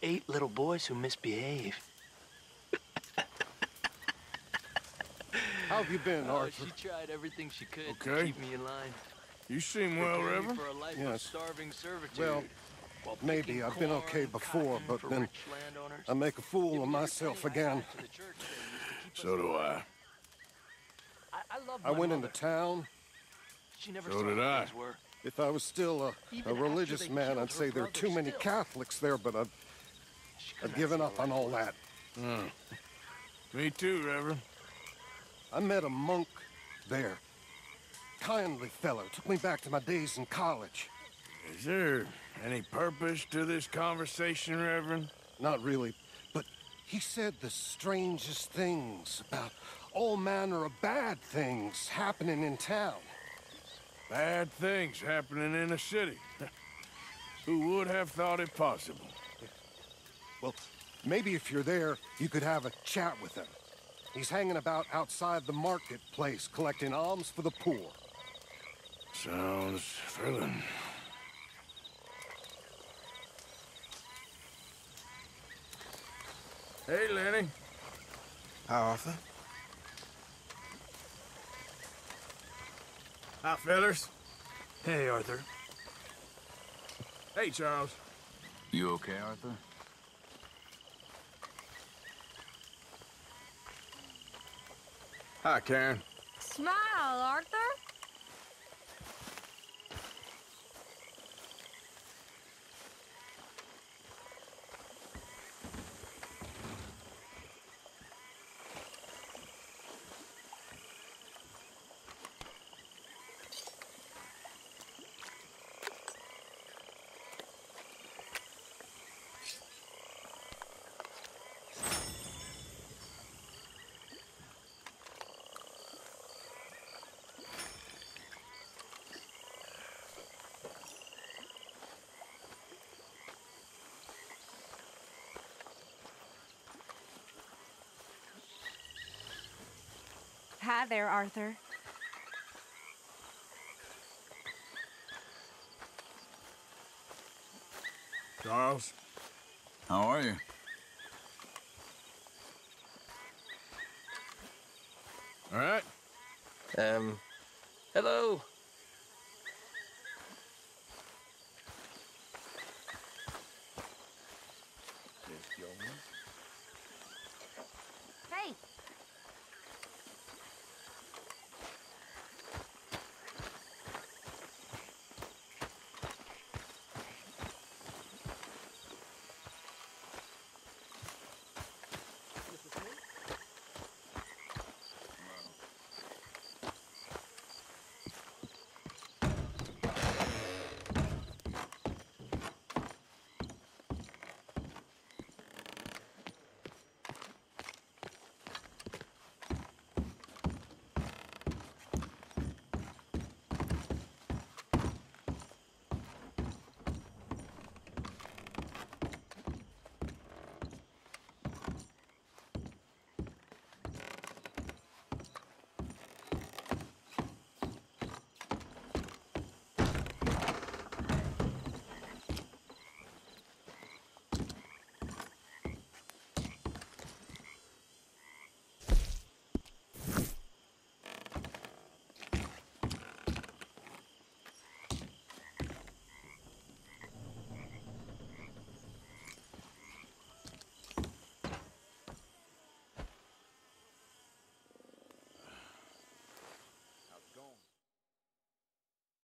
8 little boys who misbehave. How have you been, Arthur? She tried everything she could to Okay. keep me in line. You seem well, Preparing me Reverend. for a life of Yes. starving servitude. Well, while maybe picking I've been corn okay and before, cotton but for then rich landowners. I make a fool Giving of every myself penny I again. had to the church they used to keep us So do alive. I. I love I my went mother. into town. She never So saw did how I. things were. If I was still Even a after religious they man, killed I'd her say there are brother too many still. Catholics there, but She could I've not given see up the on light. all that. Me too, Reverend. I met a monk there. Kindly fellow, took me back to my days in college. Is there any purpose to this conversation, Reverend? Not really, but he said the strangest things about all manner of bad things happening in town. Bad things happening in a city. Who would have thought it possible? Well, maybe if you're there, you could have a chat with him. He's hanging about outside the marketplace, collecting alms for the poor. Sounds thrilling. Hey, Lenny. Hi, Arthur. Hi, fellas. Hey, Arthur. Hey, Charles. You okay, Arthur? Hi, Karen. Smile, Arthur. Hi there, Arthur. Charles. How are you? All right. Hello. Hey,